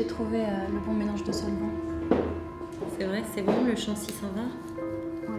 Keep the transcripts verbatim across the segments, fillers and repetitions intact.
j'ai trouvé euh, le bon mélange de solvants. C'est vrai, c'est bon, le chancy s'en va? Ouais.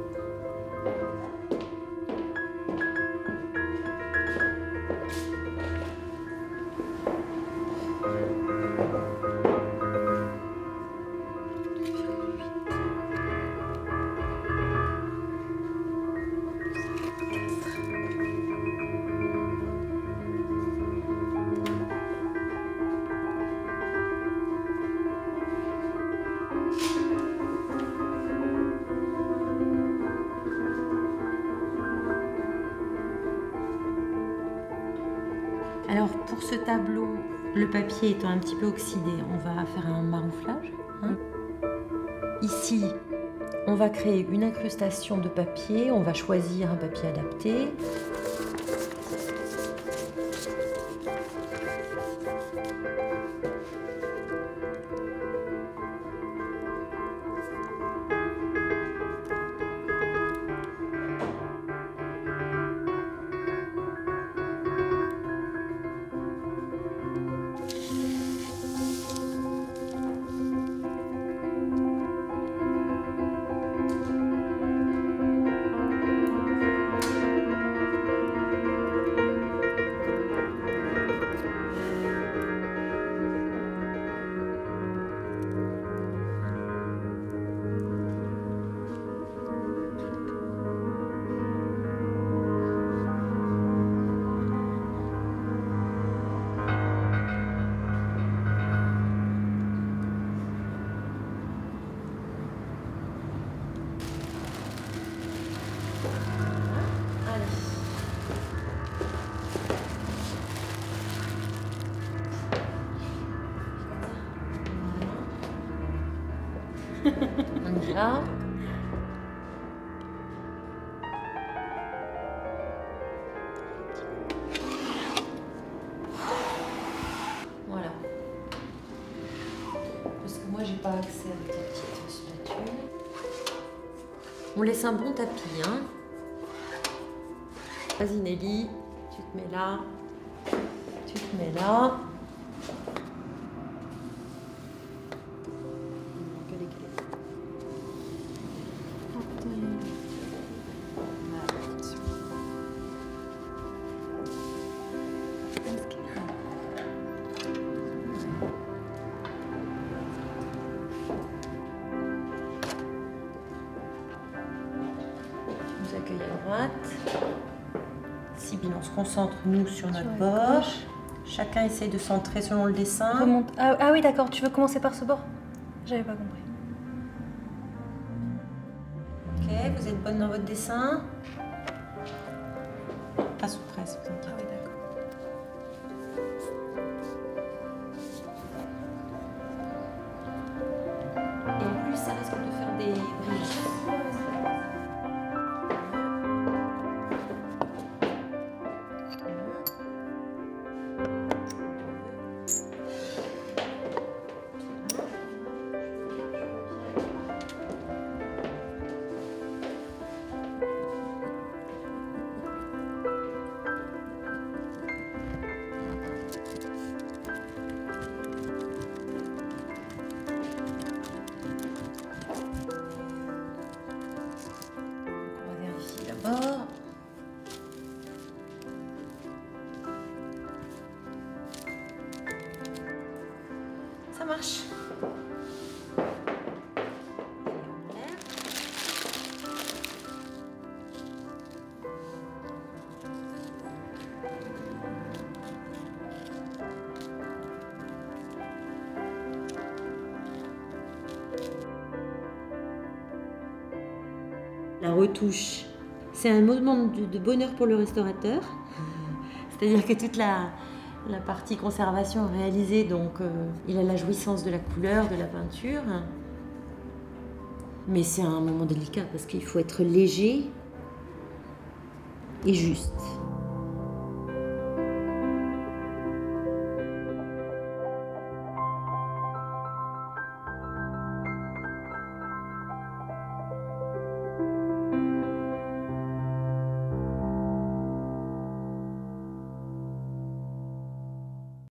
Alors pour ce tableau, le papier étant un petit peu oxydé, on va faire un marouflage. Hein. Ici, on va créer une incrustation de papier, on va choisir un papier adapté. On y va. Voilà. Parce que moi j'ai pas accès à des petites spatules. On laisse un bon tapis, hein. Vas-y Nelly, tu te mets là. Tu te mets là. Accueil à droite. Sibylle, on se concentre nous sur notre sur bord. Chacun essaye de centrer selon le dessin. Remonte. Ah, ah oui, d'accord, tu veux commencer par ce bord? J'avais pas compris. Ok, vous êtes bonne dans votre dessin? Pas sous presse, vous inquiétez. Ah oui, d'accord. Et en plus, ça risque de faire des brilles. D'abord, ça marche. La retouche. C'est un moment de, de bonheur pour le restaurateur. C'est-à-dire que toute la, la partie conservation est réalisée, donc euh, il a la jouissance de la couleur, de la peinture. Mais c'est un moment délicat parce qu'il faut être léger et juste.